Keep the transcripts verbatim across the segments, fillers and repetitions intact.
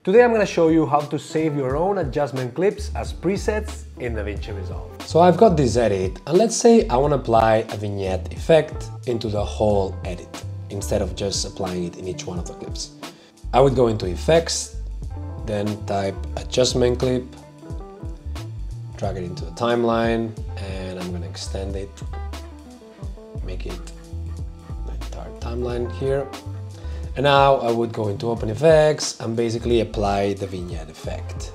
Today I'm going to show you how to save your own adjustment clips as presets in DaVinci Resolve. So I've got this edit, and let's say I want to apply a vignette effect into the whole edit, instead of just applying it in each one of the clips. I would go into Effects, then type Adjustment Clip, drag it into the timeline, and I'm going to extend it, make it the entire timeline here. And now I would go into Open Effects and basically apply the vignette effect.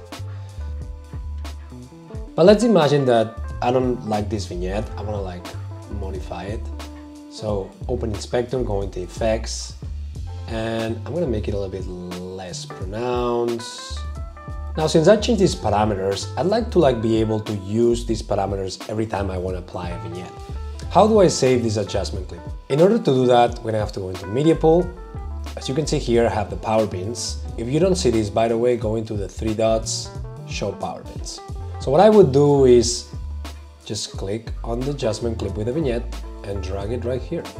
But let's imagine that I don't like this vignette, I want to like modify it. So Open Inspector, go into Effects, and I'm going to make it a little bit less pronounced. Now, since I changed these parameters, I'd like to like be able to use these parameters every time I want to apply a vignette. How do I save this adjustment clip? In order to do that, we're going to have to go into Media Pool. As you can see here, I have the power bins. If you don't see this, by the way, go into the three dots, show power bins. So what I would do is just click on the adjustment clip with a vignette and drag it right here.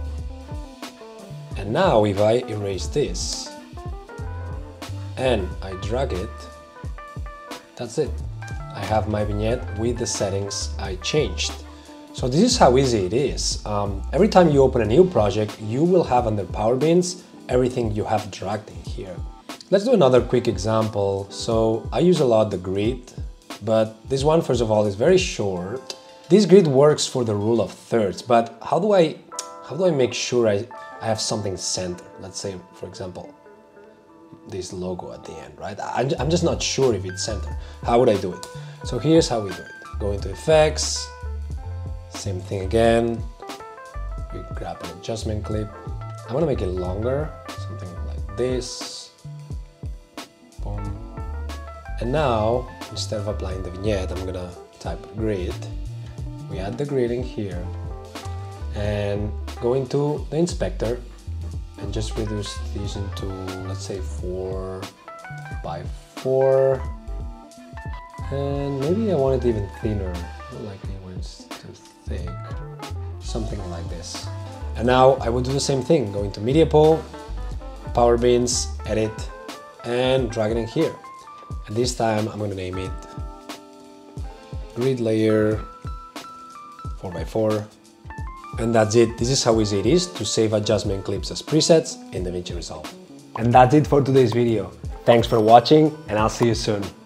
And now if I erase this and I drag it, that's it. I have my vignette with the settings I changed. So this is how easy it is. Um, every time you open a new project, you will have under power bins everything you have dragged in here. Let's do another quick example. So I use a lot the grid, but this one, first of all, is very short. This grid works for the rule of thirds, but how do I, how do I make sure I, I have something centered? Let's say, for example, this logo at the end, right? I'm just not sure if it's centered. How would I do it? So here's how we do it. Go into Effects, same thing again. We grab an adjustment clip. I want to make it longer, something like this. Boom. And now, instead of applying the vignette, I'm gonna type grid. We add the grid in here and go into the inspector and just reduce these into, let's say, four by four. And maybe I want it even thinner, not like it when it's too thick, something like this. And now I will do the same thing, go into Media Pool, Power Bins, Edit, and drag it in here. And this time I'm going to name it Grid Layer four by four. And that's it. This is how easy it is to save adjustment clips as presets in DaVinci Resolve. And that's it for today's video. Thanks for watching, and I'll see you soon.